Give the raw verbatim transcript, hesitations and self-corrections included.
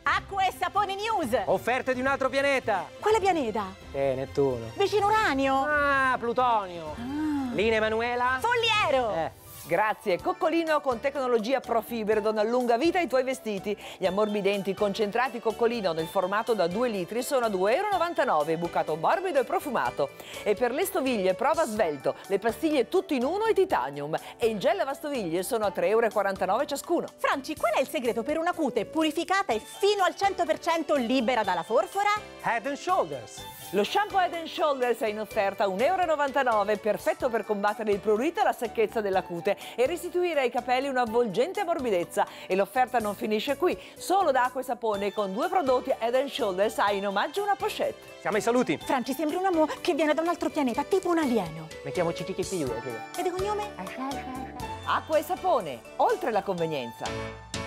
Acqua e sapone news. Offerte di un altro pianeta. Quale pianeta? Eh, Nettuno. Vicino Uranio. Ah, Plutonio. Ah. Lina Emanuela. Folliero. Eh. Grazie, Coccolino con tecnologia Profiber dona lunga vita ai tuoi vestiti. Gli ammorbidenti concentrati Coccolino nel formato da due litri sono a due e novantanove euro, bucato morbido e profumato. E per le stoviglie prova svelto, le pastiglie tutto in uno e titanium. E il gel lavastoviglie sono a tre e quarantanove euro ciascuno. Franci, qual è il segreto per una cute purificata e fino al cento per cento libera dalla forfora? Head and Shoulders. Lo shampoo Head and Shoulders è in offerta a un e novantanove euro, perfetto per combattere il prurito e la secchezza della cute e restituire ai capelli un'avvolgente morbidezza. E l'offerta non finisce qui, solo da acqua e sapone con due prodotti Head and Shoulders hai in omaggio una pochette. Siamo ai saluti. Franci, sembri un uomo che viene da un altro pianeta, tipo un alieno. Mi chiamo Cicchi. E di cognome? Acqua e sapone, oltre la convenienza.